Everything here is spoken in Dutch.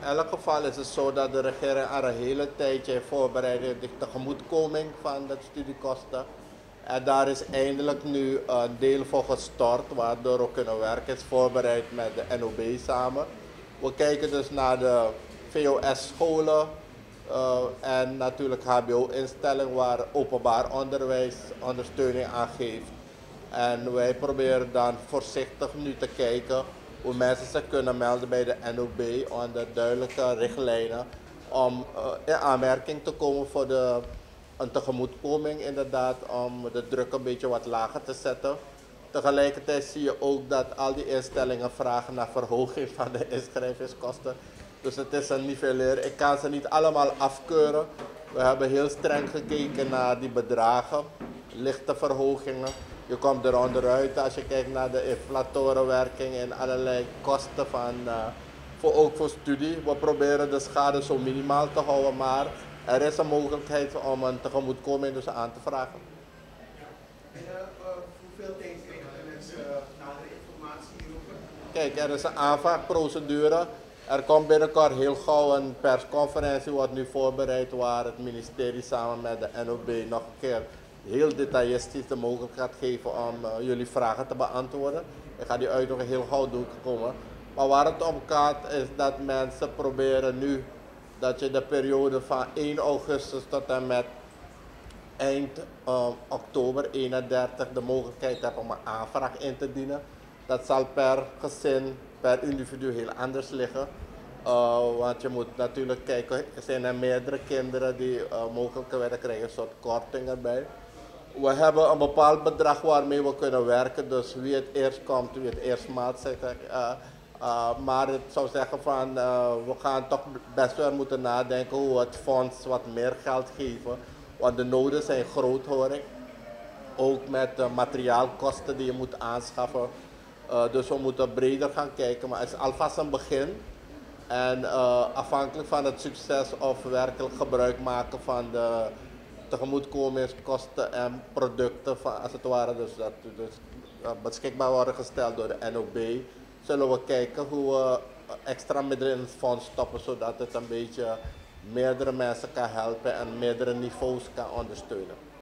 elk geval is het zo dat de regering al een hele tijdje voorbereidt de tegemoetkoming van de studiekosten. En daar is eindelijk nu een deel voor gestort, waardoor we kunnen werken. Het is voorbereid met de NOB samen. We kijken dus naar de VOS-scholen en natuurlijk HBO-instellingen waar openbaar onderwijs ondersteuning aan geeft. En wij proberen dan voorzichtig nu te kijken hoe mensen zich kunnen melden bij de NOB onder duidelijke richtlijnen om in aanmerking te komen voor een tegemoetkoming inderdaad, om de druk een beetje wat lager te zetten. Tegelijkertijd zie je ook dat al die instellingen vragen naar verhoging van de inschrijvingskosten. Dus het is een nivelleren. Ik kan ze niet allemaal afkeuren. We hebben heel streng gekeken naar die bedragen, lichte verhogingen. Je komt er onderuit als je kijkt naar de inflatorenwerking en allerlei kosten ook voor studie. We proberen de schade zo minimaal te houden, maar er is een mogelijkheid om een tegemoetkoming dus aan te vragen. En hoeveel tijd krijgen de mensen nadere informatie hierover? Kijk, er is een aanvraagprocedure. Er komt binnenkort heel gauw een persconferentie, wordt nu voorbereid, waar het ministerie samen met de NOB nog een keer heel detailistisch de mogelijkheid gaat geven om jullie vragen te beantwoorden. Ik ga die uitnodiging heel gauw doorkomen. Maar waar het om gaat is dat mensen proberen nu dat je de periode van 1 augustus tot en met eind oktober 31 de mogelijkheid hebt om een aanvraag in te dienen. Dat zal per gezin, per individu heel anders liggen. Want je moet natuurlijk kijken, er zijn er meerdere kinderen die mogelijkerwijs krijgen een soort korting erbij. We hebben een bepaald bedrag waarmee we kunnen werken, dus wie het eerst komt, wie het eerst maalt, zeg ik. Maar ik zou zeggen van, we gaan toch best wel moeten nadenken hoe we het fonds wat meer geld geven. Want de noden zijn groot hoor ik. Ook met de materiaalkosten die je moet aanschaffen. Dus we moeten breder gaan kijken, maar het is alvast een begin. En afhankelijk van het succes of we werkelijk gebruik maken van de tegemoetkomingskosten en producten van, als het ware, dus dat beschikbaar worden gesteld door de NOB, zullen we kijken hoe we extra middelen in het fonds stoppen, zodat het een beetje meerdere mensen kan helpen en meerdere niveaus kan ondersteunen.